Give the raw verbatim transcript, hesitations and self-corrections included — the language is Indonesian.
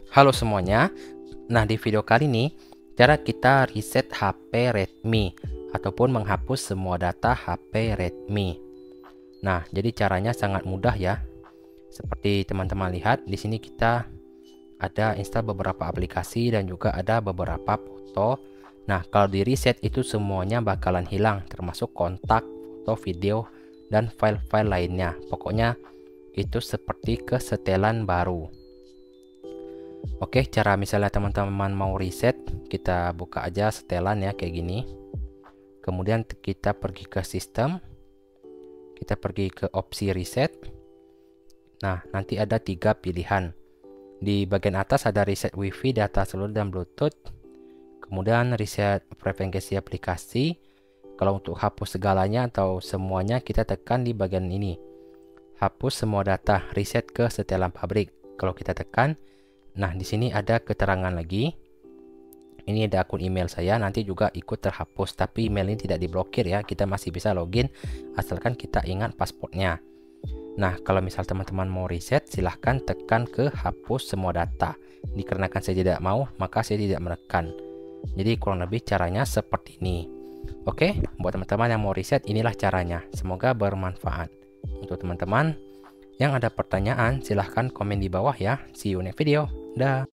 Halo semuanya. Nah, di video kali ini cara kita reset H P Redmi ataupun menghapus semua data H P Redmi. Nah, jadi caranya sangat mudah ya. Seperti teman-teman lihat di sini kita ada install beberapa aplikasi dan juga ada beberapa foto. Nah, kalau di reset itu semuanya bakalan hilang termasuk kontak, foto, video dan file-file lainnya. Pokoknya itu seperti kesetelan baru. Oke, cara misalnya teman-teman mau reset, kita buka aja setelan ya kayak gini. Kemudian kita pergi ke sistem, kita pergi ke opsi reset. Nah, nanti ada tiga pilihan. Di bagian atas ada reset wifi, data seluler dan bluetooth. Kemudian reset frekuensi aplikasi. Kalau untuk hapus segalanya atau semuanya, kita tekan di bagian ini. Hapus semua data, reset ke setelan pabrik. Kalau kita tekan, nah, di sini ada keterangan lagi. Ini ada akun email saya, nanti juga ikut terhapus, tapi email ini tidak diblokir ya. Kita masih bisa login asalkan kita ingat passwordnya. Nah, kalau misal teman-teman mau reset, silahkan tekan ke hapus semua data. Dikarenakan saya tidak mau, maka saya tidak menekan. Jadi kurang lebih caranya seperti ini. Oke, buat teman-teman yang mau reset, inilah caranya. Semoga bermanfaat. Untuk teman-teman yang ada pertanyaan, silahkan komen di bawah ya. See you next video. Dah.